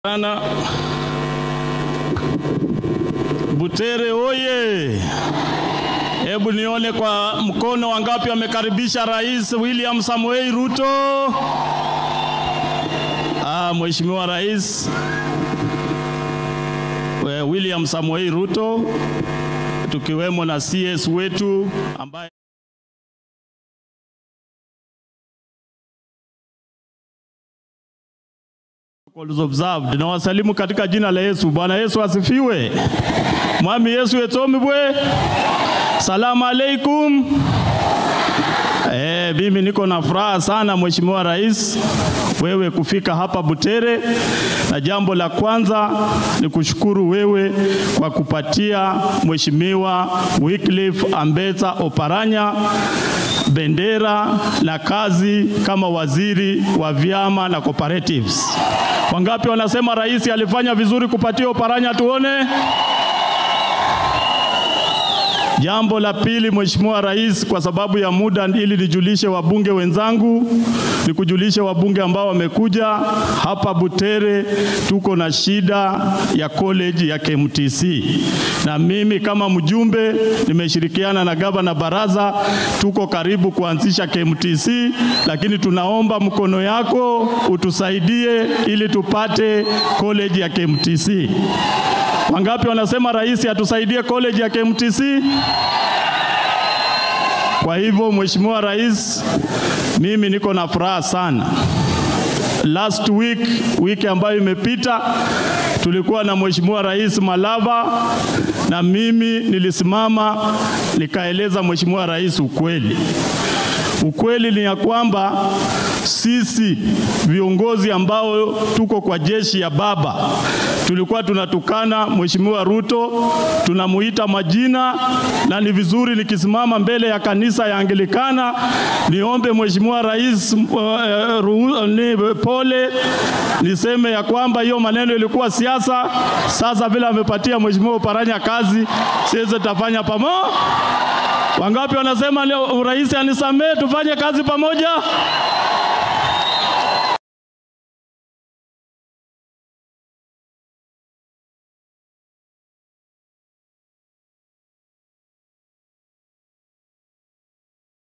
Sana Butere oye. Hebu nione kwa mkono wangapi wamekaribisha Rais William Samoei Ruto. Mheshimiwa Rais William Samoei Ruto, tukiwemo na CS wetu ambaye observed. Na wasalimu katika jina la Yesu. Bwana Yesu asifiwe. Mwami Yesu etomibwe. Salamu alaikum. Mimi niko na furaha sana Mheshimiwa Rais wewe kufika hapa Butere, na jambo la kwanza ni kushukuru wewe kwa kupatia Mheshimiwa Wycliffe Ambetsa Oparanya bendera na kazi kama waziri wa vyama na cooperatives. Wangapi wanasema rais alifanya vizuri kupatia Oparanya tuone? Jambo la pili Mheshimiwa Rais, kwa sababu ya muda ili nijulishe wabunge wenzangu, nikujulishe wabunge ambao wamekuja hapa Butere, tuko na shida ya college ya KMTC. Na mimi kama mjumbe nimeshirikiana na gavana baraza, tuko karibu kuanzisha KMTC, lakini tunaomba mkono yako utusaidie ili tupate college ya KMTC. Wangapi wanasema rais atusaidie college ya KMTC? Kwa hivyo Mheshimiwa Rais, mimi niko na furaha sana. Last week ambayo imepita, tulikuwa na Mheshimiwa Rais Malava, na mimi nilisimama nikaeleza Mheshimiwa Rais ukweli. Ukweli ni ya kwamba sisi viongozi ambao tuko kwa jeshi ya baba tulikuwa tunatukana Mheshimiwa Ruto, tunamuita majina, na ni vizuri nikisimama mbele ya kanisa ya Anglikana niombe Mheshimiwa Rais pole, niseme ya kwamba hiyo maneno ilikuwa siasa. Sasa vile amepatia Mheshimiwa Oparanya kazi, sisi tafanya pamoja. Wangapi wanasema leo rais anisamee tufanye kazi pamoja?